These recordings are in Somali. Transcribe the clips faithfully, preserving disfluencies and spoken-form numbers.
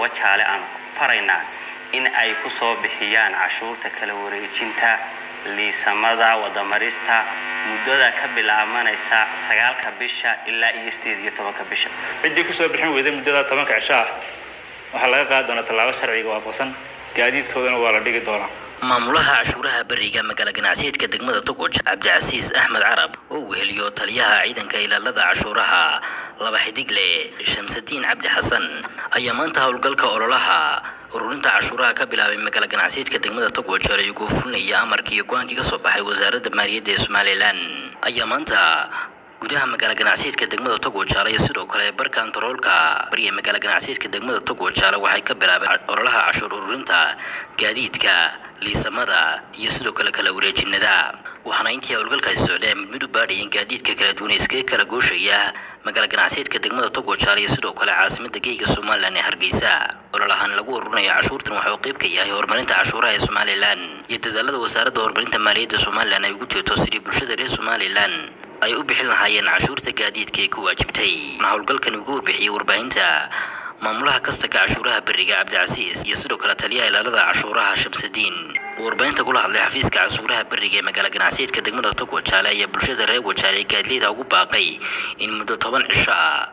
wajaale aan faraynaa in ay ku soo bixiyaan cashuurta kala wareejinta liisamada wadamarista muddada ka bilaabanaysa sagaalka bisha ilaa iyo sideed iyo tobanka bisha cidii ku soo bixin weyday muddada tobanka cisho ah waxa laga qaadi doonaa tallaabo sharciga waafaqsan gaadiidkoodana waa la dhigi doonaa maamulaha cashuuraha bariga magaalada ganacsiyeedka degmada Togoj Cabdicasiis Axmed Carab oo weheliyo taliyaha ciidanka ilaalada cashuuraha laba xidigle Shamsuddin Cabdi Xasan ayaa maanta howlgalka ololaha ururinta cashuuraha ka bilaabay magaalada ganacsiyeedka degmada Togoj ay ugu fulinaya amarkii go'aankii ka soo baxay wasaaradda maaliyadda ee Somaliland ayaa maanta gudaha magaalada ganacsiyeedka degmada Togoj ay sidoo kale barkaan taroolka bariga magaalada ganacsiyeedka degmada Togoj waxay ka bilaabeen ololaha cashuur ururinta gaadiidka liisamada iyo sidoo kale kala wareejinada waxaana intii howlgalka ay socdeen mid u baadhayeen gaadiidka kala duwan iska kala gooshaya magaalada ganacsiyeedka degmada Togoj iyo sidoo kale caasimadda geeyiga Soomaaliland ee Hargeysa ololahan lagu ururinayo cashuurtan waxa uu qayb ka yahay horumarinta cashuuraha ee Soomaaliland iyo dadaalada wasaaradda horumarinta maaliyadda Soomaaliland ay ugu jeeto sidii bulshada reer Soomaaliland ay u bixin lahaayeen cashuurta gaadiidka ee ku waajibtay howlgalkan ugu warbixiyay warbaahinta maamulaha kasta ka cashuuraha bariga Cabdicasiis iyo sidoo kale taliyaha ilaalada cashuuraha Shamsuddin warbaahinta kula hadlay xafiiska cashuuraha bariga ee magaalada ganacsiyeedka degmada Togoj iyo bulshada reer Wajaale gaadiidleyda ugu baaqay in muddo toban cisho ah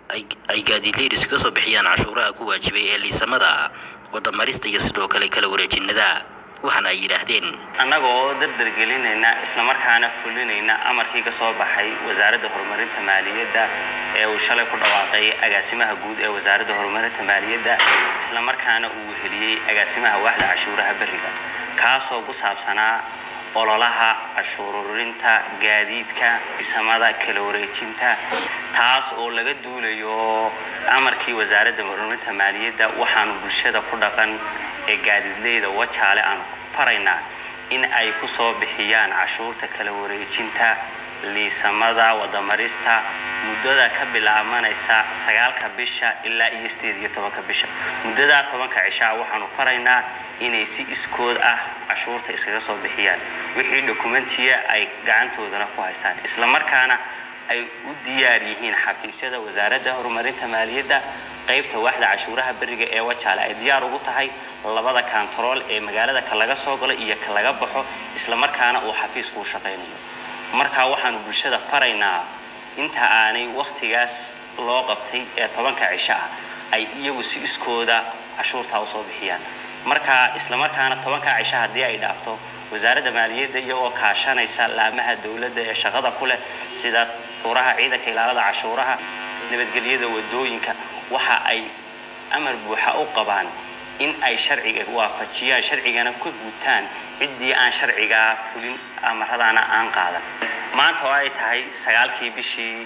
ay gaadiidleydu iska soo bixiyaan cashuuraha ku waajibay ee liisamada wadamarista iyo sidoo kale kala wareejinada waxaana ay yiraahdeen annagoo dardar gelinayna isla markaana fulinayna amarkii ka soo baxay wasaaradda horumarinta maaliyadda ee uu shalay ku dhawaaqay agaasimaha guud ee wasaaradda horumarinta maaliyadda isla markaana uu heliyay agaasimaha waaxda cashuuraha bariga kaasoo ku saabsanaa ololaha cashuur ururinta gaadiidka liisamada kala wareejinta taas oo laga duulayo amarkii wasaaradda horumarinta maaliyadda waxaanu bulshada ku dhaqan ee gaadiidleyda wajaale aan faraynaa in ay ku soo bixiyaan cashuurta kala wareejinta liisamada wadamarista muddada ka bilaabanaysa sagaalka bisha ilaa iyo sideed iyo tobanka bisha muddada tobanka cisho waxaanu faraynaa inay si iskood ah cashuurta iskaga soo bixiyaan wixii dokumentiya ay gacantoodana ku haystaan isla markaana ay u diyaar yihiin xafiisyada wasaaradda horumarinta maaliyadda qaybta waaxda cashuuraha bariga ee Wajaale ay diyaar ugu tahay labada kantarool ee magaalada ka laga soo galo iyo ka laga baxo isla markaana uu xafiisku shaqeynayo marka waxaanu bulshada faraynaa inta aanay waqtigaas loo qabtay ee tobanka cisho ah ay iyagu si iskooda cashuurta u soo bixiyaan marka isla markaana tobanka cisho hadii ay dhaafto wasaaradda maaliyadda iyagoo kaashanaysa laamaha dawladda ee shaqada ku leh sida xuraha ciidanka ilaalada cashuuraha nabadgelyada wadooyinka waxa ay amar buuxa u qabaan in ay sharciga waafajiyaan sharcigana ku guutaan cidii aan sharciga fulin amaradaana aan qaadan maanta oo ay tahay sagaalkii bishii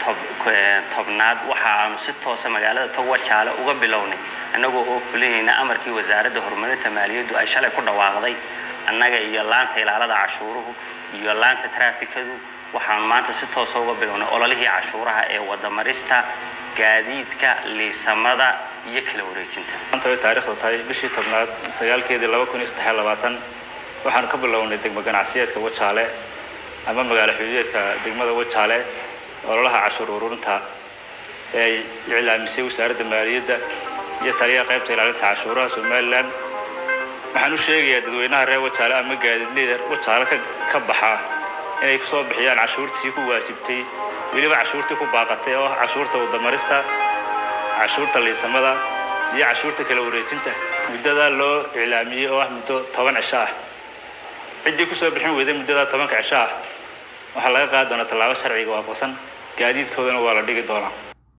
tobnaad waxa aanu si toos ah magaalada Togoj uga bilownay anagoo oo fulinayna amarkii wasaaradda horumarinta maaliyaddu ay shalay ku dhawaaqday annaga iyo laanta ilaalada cashuuruhu iyo laanta traafikadu waxaan maanta si toos ah uga bilownay ololihii cashuuraha ee wadamarista gaadiidka liisamada iyo kala wareejinta maanta way taariikhdu tahay bishii tobnaad sagaalkeedii laba kun iyo saddex iyo labaatan waxaan ka bilownay degmada ganacsiyeedka Wajaale ama magaalo xuduudeedka degmada Wajaale ololaha cashuur ururinta ee iclaamisay wasaaradda maaliyadda iyo taliyaha qaybta ilaalinta cashuuraha Somaliland waxaan u sheegayaa dadweynaha reer Wajaale ama gaadiidleyda Wajaale ka baxa inay ku soo bixiyaan cashuurtii ku waajibtay weliba cashuurtii ku baaqatay oo cashuurta wadamarista cashuurta liisamada iyo cashuurta kala wareejinta muddada loo iclaamiyay oo ah muddo toban cisho ah cidii ku soo bixin weyday muddada tobanka cisho ah waxa laga qaadi doonaa tallaabo sharciga waafaqsan gaadiidkoodana waa la dhigi doonaa